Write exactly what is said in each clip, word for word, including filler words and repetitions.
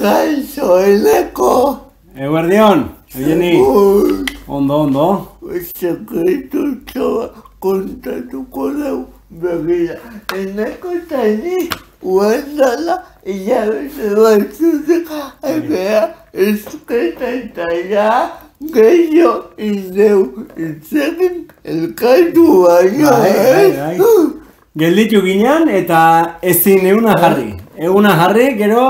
Kaixo, Eneko! Eguerdion, Eugeni. Ondo, ondo. Sekretutxoa kontatuko dugu begira. Eneko eta ni uendala hilabete batzutik epea esketa eta ja gehiago indeu itzekin elkartu baino, eh? Gelditu ginean eta ezin eguna jarri. Eguna jarri, gero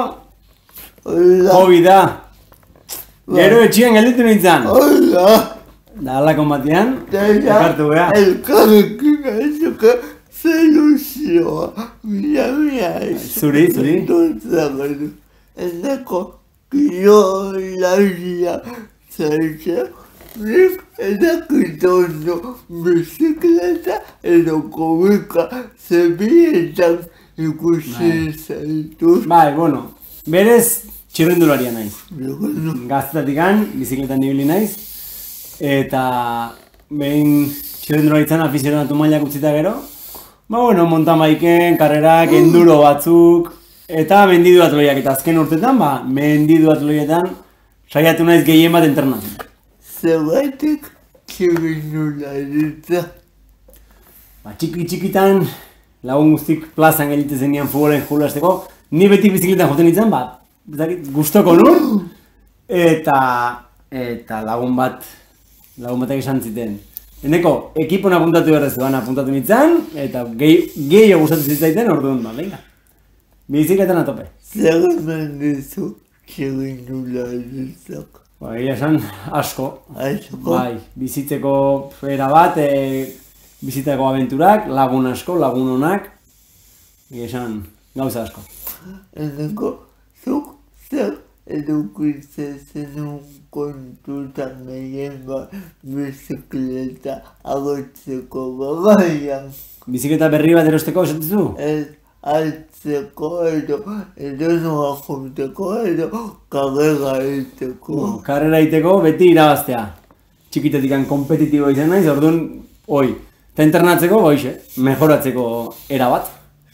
Covid da. Gero etxian gelditu nintzen. Hola! Da alako batean, ekartu beha. Elkarrekin aizuke zeluzioa. Mila, mila. Zuri, zuri. Entontzagatu. Eneko kirolaria zaitza. Nik edakitondo bizikleta edo komika zebietan ikusi zaituz. Bai, bueno, berez txirrendularia naiz. Gaztetikan, bizikletan nibili naiz. Eta behin txirrendularitzan afizionatu mailak utzita gero. Ba, bueno, mountain biken, karrerak, enduro batzuk. Eta mendidu atloiak, eta azken urtetan, ba, mendidu atloietan saiatu naiz gehien bat internatzen. Zergatik txirrendularitza? Ba, txiki txikitan, lagun guztik plazan gelite zenean futbolen jolasteko, ni beti bizikletan joten nintzen, ba, gustoko nun, eta, eta lagun bat, lagun batak esan ziten. Eneko, ekipon apuntatu berrez duan apuntatu nintzen, eta gehiago gustatu zitzaiten, orduan, ba, venga. Bizikletan atope. Zer eman dizu txirrendularitzak? Ba, egia esan, asko. Asko? Bai, bizitzeko era bat, e, bizitzeko abenturak, lagun asko, lagun onak. Egia esan, gauza asko. Eneko, zuk zer edukitzen zenun kontutan gehien bat bizikleta agotzeko bagaian? Bizikleta berri bat erosteko esatizu? Ez altzeko edo, edo noa junteko edo karrera egiteko. Bueno, karrera egiteko beti irabaztea. Txikitetikan kompetitibo izan naiz, orduan, oi. Eta internatzeko, oixe, mejoratzeko era bat.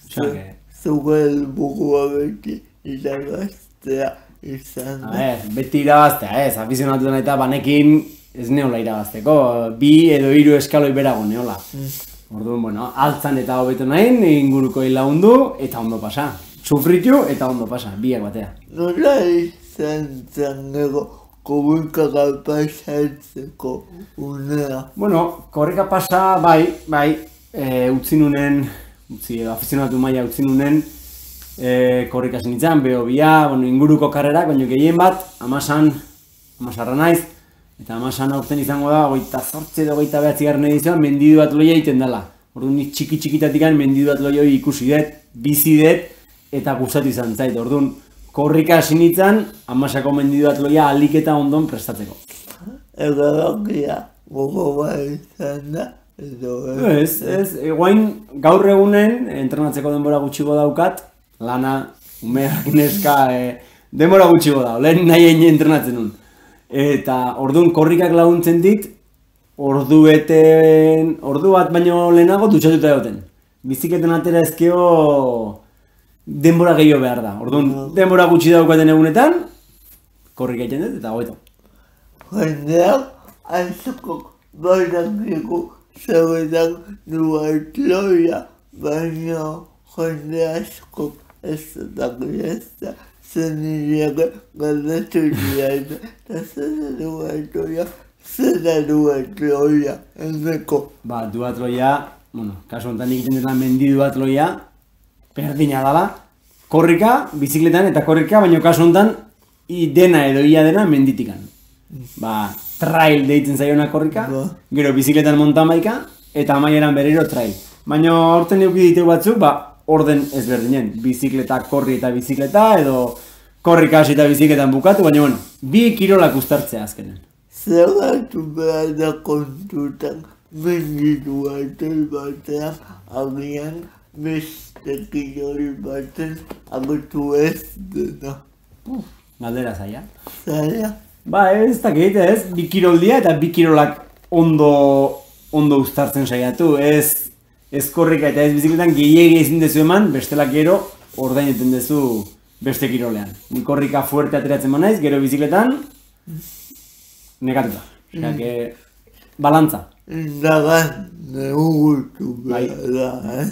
Zuko helburua beti irabaztea izan da. Ez, beti irabaztea, ez, afizionatu dena eta banekin ez neola irabazteko. Bi edo hiru eskaloi berago neola. Orduan, bueno, altzan eta hobeto nahin, inguruko lagundu eta ondo pasa. Sufritu eta ondo pasa, biak batea. Nola izan zen gero korrika pasatzeko unea? Bueno, korrika pasa, bai, bai, e, utzi nunen, utzi, afizionatu maila utzi nunen, e, korrika zenitzen, beho bia, bueno, inguruko karrerak, baina gehien bat, amasan, amasarra naiz, eta amasan aurten izango da, goita zortze edo goita behatzi garren edizioan, mendidu bat loia egiten dela. Orduan nik txiki txikitatikan mendidu bat loia ikusi dut, bizi dut, eta gustatu izan zait. Orduan, korrika hasi nintzen, amasako mendidu bat loia alik eta ondon prestatzeko. Egabakia gogo bat izan da, edo ez? Ez, ez, guain gaur egunen, entrenatzeko denbora gutxiko daukat, lana, umeak neska, e, denbora gutxiko da, lehen nahi egin entrenatzen nun. Eta orduan korrikak laguntzen dit, ordu beten, ordu bat baino lehenago dutxatuta egoten. Biziketen atera ezkeo denbora gehiago behar da. Orduan denbora gutxi daukaten egunetan, korrika egiten dut eta hobeto. Jendeak aizoko badakiko zebetan duatloia, baina jende asko ez dakizta. Zenileak galdatu dian, eta zera duatloia, zera duatloia, eneko. Ba, duatloia, bueno, kasu honetan egiten dutan mendi duatloia, berdina dala, korrika, bizikletan eta korrika, baina kasu honetan, i dena edo ia dena menditikan. Ba, trail deitzen zaiona korrika, gero bizikletan mountain bikea, eta amaieran berriro trail. Baina horten euki ditu batzuk, ba, orden ezberdinen, bizikleta, korri eta bizikleta, edo korrika hasi eta bizikletan bukatu, baina bueno, bi kirolak uztartzea azkenen. Zergatu behar da kontutan, menditu baten batean, agian beste kirol baten agotu ez dena. Galdera zaila. Zaila? Ba, ez dakit, ez, bi kiroldia eta bi kirolak ondo, ondo uztartzen saiatu, ez, ez korrika eta ez bizikletan gehiegi ezin dezu eman, bestelak gero ordaineten dezu beste kirolean. Ni korrika fuerte ateratzen manaiz, gero bizikletan, negatuta. Osea, que balantza. Indagan negutu behar da, eh?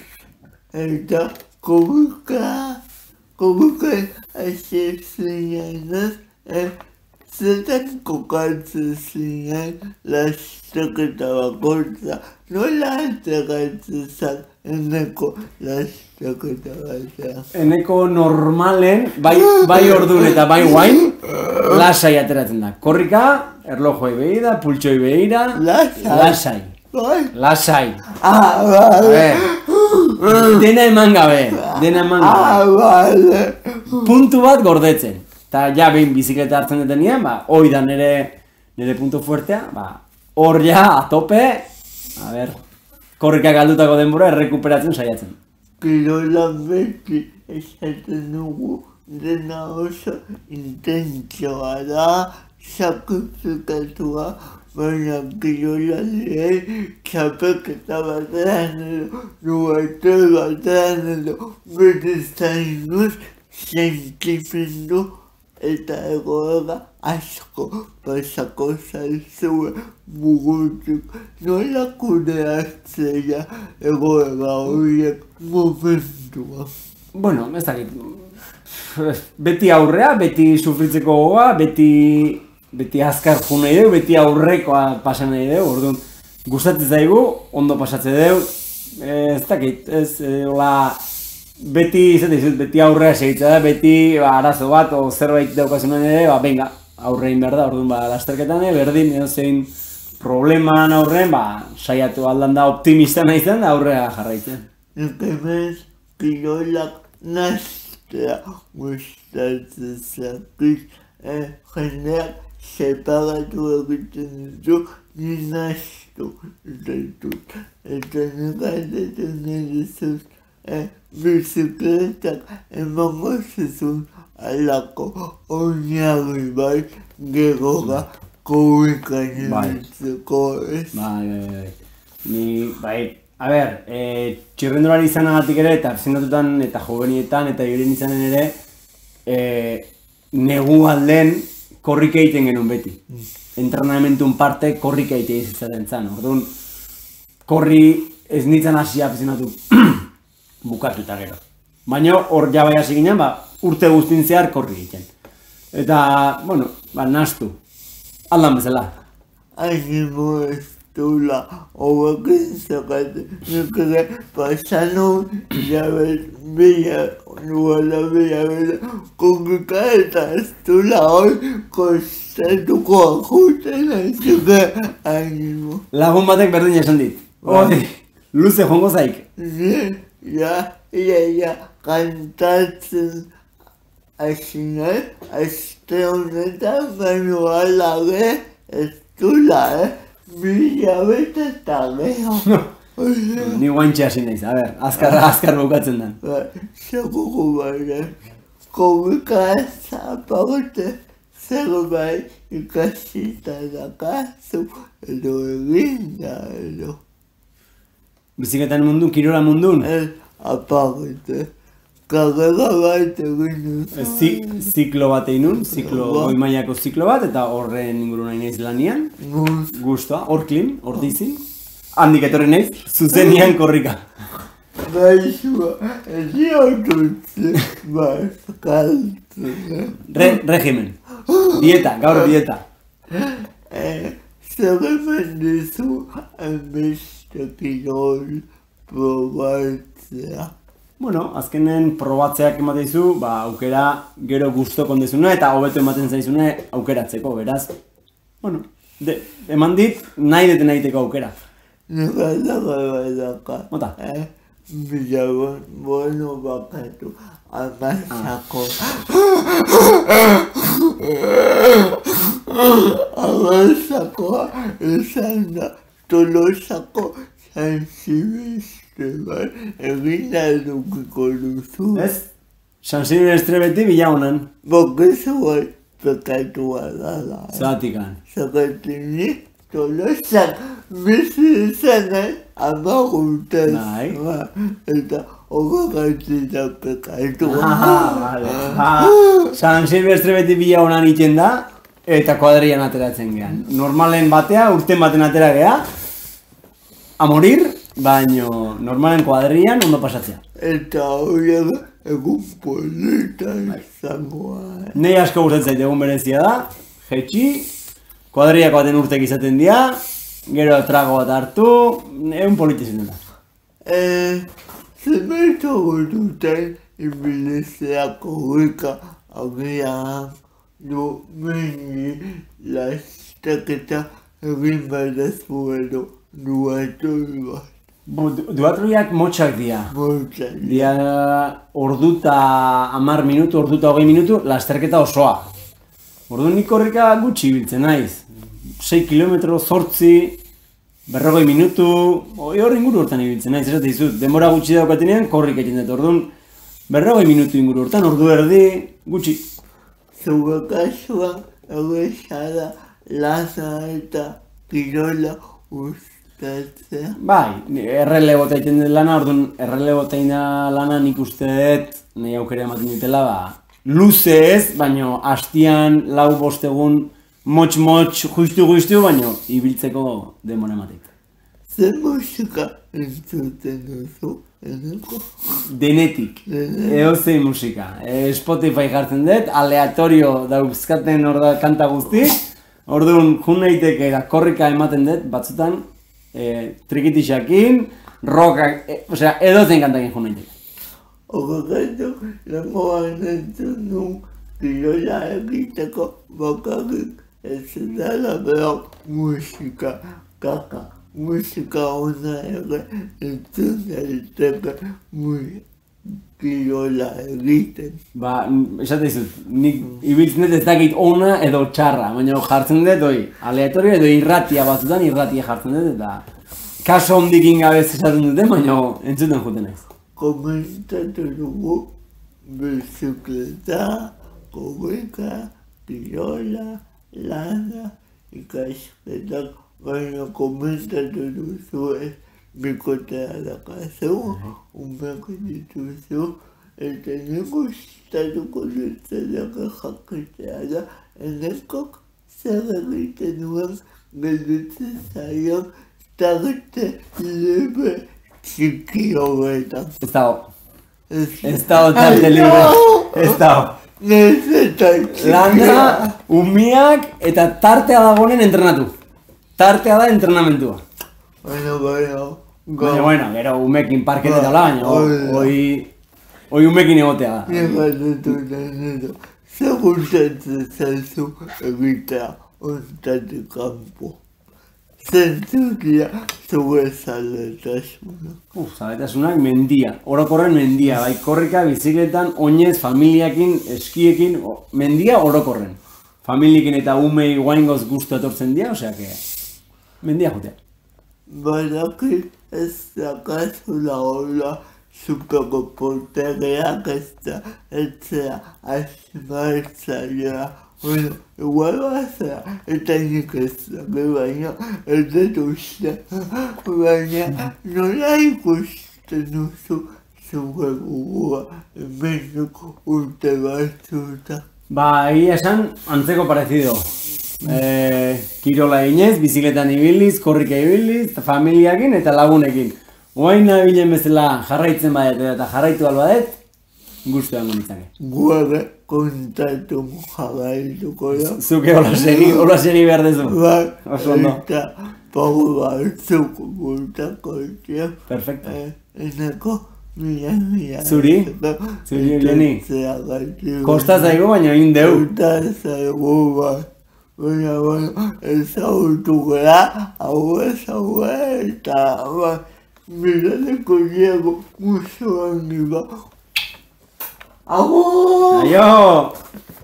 Eta komuka, komuka hasi zinen, eh? Zetan kokatzen zinen lastaketa bakoitza, nola ateratzen zan eneko lastaketa batean. Eneko normalen, bai, bai ordun eta bai guain, lasai ateratzen da. Korrika, erlojoi behira, pultsoi behira, Lasai. lasai. Bai? Lasai. Ah, bale. Dena eman gabe, dena eman gabe. Ah, bale. Puntu bat gordetzen. Eta ja behin bizikleta hartzen detenean, ba, hoi da nire, nire puntu fuertea, ba, hor ja, atope, a ber, korrika galdutako denbora errekuperatzen saiatzen. Kirola beti esaten dugu dena oso intentsioa da, sakrifikatua, baina kirola lehen txapeketa batean edo, duarte batean edo, beti zainuz, sentimendu eta egoera asko pasako zaizue mugutuk. Nola kudeatzea egoera horiek momentua? Bueno, ez dakit, beti aurrea, beti sufritzeko gogoa, beti, beti azkar jo nahi dugu, beti aurrekoa pasa nahi dugu, orduan gustatzen zaigu, ondo pasatze dugu, ez dakit, ez, hola, beti, izate izut, beti aurrea segitza da, beti ba, arazo bat, o zerbait daukasunan ere, ba, venga, aurrein behar da, orduan, ba, lasterketan, berdin, edo zein probleman aurrean, ba, saiatu aldan da optimista nahi zen, da aurrea jarraitzen. Nik hemen kirolak nastea gustatzen zakit, eh, jendeak separatu egiten ditu, ni nastu zaitut. Eta nik aldetzen edizuz, eh, bizikletak emango zizun alako oinarri bai gerora korrikan egitzeko, ez? Bai, bai, bai. Ni, bai, a ber, e, txirrendulari izanagatik ere, eta zendatutan, eta jovenietan, eta iberin izanen ere, e, negu alden korrika egiten genuen beti. Entrenamentun parte korrika egitea izaten zan. Orduan, korri ez nintzen hasi afizionatu bukatu eta gero. Baina hor jabai hasi ginen, ba, urte guztin zehar korri egiten. Eta, bueno, ba, nastu. Aldan bezala. Animo ez dula, hauekin zakaten, nik ere pasano jabez bila, nuela bila bila, korrika eta ez dula hori kostatuko akuten aizuke animo. Lagun batek berdin esan dit. Hori, luze jongo zaik. Ja, ja, ja, kantatzen hasinan, aste honetan, baino alare, ez dula, eh? Bila bete eta geho. Ni guantxe hasi naiz, a ber, azkar, azkar bukatzen den. Segugu baina, komika zapagote, zerbait ikasita dakazu, edo eginda, edo. Biziketan mundun, kirola mundun. Ez apagete, karrera bat egin dut. Zi, ziklo bat egin nun, ziklo, goi mailako ziklo bat, eta horren inguru nahi naiz lanian. Guz, Guztua, hor klin, hor dizin. Handik etorri naiz, zuzenian korrika. gaixua, ez diotutze, bazkaltzen. Re, regimen. Dieta, gaur dieta. Zer eman dizu, hainbeste kirol probatzea. Bueno, azkenen probatzeak ematen dizu, ba, aukera gero gustoko ondezuna eta hobeto ematen zaizune aukeratzeko, beraz. Bueno, de, eman dit nahi deten egiteko aukera. Nika dago badaka. Mota? Eh, bilagon, bueno bakatu, amazako. Amazakoa esan da, Tolosako Sanzibeste bat egin edukiko duzu. Ez? San Silvestre beti bila honan. Bokezu bai pekatua dala. Zatikan. Zagatinik Tolosak bizi izanen ama urtez. Bai. Eta horregatik da pekatu. Ah, vale. Ah, San Silvestre beti bila honan iten da, eta kuadrian ateratzen gehan. Normalen batea, urten baten atera geha, a morir, baino normalen kuadrian ondo pasatzea. Eta hori egun polita izangoa. Nei asko gustatzen egun berezia da, jetxi, kuadriak baten urtek izaten dira, gero trago bat hartu, egun polita izaten da. Eh, zemeto duten ibilizeako horreka agian du meni lastaketa egin badezu edo duatu bat. Duatroiak motxak dira. Motxak. Dia orduta hamar minutu, orduta hogei minutu, lasterketa osoa. Orduan nik horreka gutxi biltzen naiz. sei kilometro, zortzi, berrogei minutu, hori inguru hortan ibiltzen naiz, esate dizut, denbora gutxi daukatenean, korrik egiten dut, orduan, berrogei minutu inguru hortan, ordu erdi, gutxi. Zure kasuan, egizara, lasa eta kirola ustatzea. Bai, errelebota egiten dut lana, orduan, errelebota lana nik uste dut, nahi aukera ematen dutela, ba, luze ez, baino hastian lau bostegun motx-motx, justu-justu, baino ibiltzeko denbora ematen. Zer musika entzuten duzu, eneko? Denetik, edozein musika. E, Spotify jartzen dut, aleatorio dauzkaten hor da kanta guzti, orduan jun naiteke da korrika ematen dut, batzutan, e, trikitixakin, rockak, e, osea, edozein kantakin jun naiteke. Horregatik, lemoan entzun du, kirola egiteko bakarrik ez dela behar musika, kaka. Musika ona ere entzun daiteke kirola egiten. Ba, esate dizut, nik ibiltzen dut ez dakit ona edo txarra, baina jartzen dut, oi, aleatorio edo irratia batzutan, irratia jartzen dut, eta kaso hondikin gabez esaten dute, baina entzuten juten naiz. Komentatu dugu bizikleta, korrika, kirola, lana, ikasketak, baina komentatu duzu ez bikotea dakazu, umeak dituzu, eta nik gustatuko dutzelako jakitea da, enekok zer egiten duen gelditzen zaion tarte libre txiki horretan. Ez dago. Ez dago tarte libre. Ez dago. Nezetan txikia. Lana, umiak eta tartea dagoenen entrenatu. Tartea da entrenamentua. Bueno, bueno. Baina, bueno, gero umekin parketeta la, baina, hoi... Hoi umekin egotea da. Negatutu, negatutu. Zer gustatzen zaizu egitea ontatik kanpo. Zentzukia zure zaletasuna. Uf, zaletasunak mendia. Orokorren mendia, bai korrika, bizikletan, oinez, familiakin, eskiekin, o, mendia orokorren. Familiekin eta umei guaingoz guztu etortzen dira, osea que... Mendia jotea. Badakit ez dakazula hola supeko portereak ez da etzea asmartzailea. Bueno, igual bazera, eta nik ez dake baina ez dut uste, baina nola ikusten duzu zure gugua hemeneko urte batzuta. Ba, egia esan, antzeko parecido. Eh, kirola eginez, bizikletan ibiliz, korrika ibiliz, familiakin eta lagunekin. Oain nabilen bezala jarraitzen badet eta jarraitu albadet, guztu edango nitzake. Guare kontatu jarraituko da. Zuke hola segi, hola segi behar dezu. Bai, Oso ondo. eta pago batzuk bultako etia. Perfecto. Eh, eneko, mila, mila. Zuri? Zuri, Joni? Kosta zaigu, baina egin deu. Kosta zaigu, bai. Baina, baina, ezagutu gara, hau ez, hau eta, bai, miradeko Diego, musu hangi ba. Agur! Aio!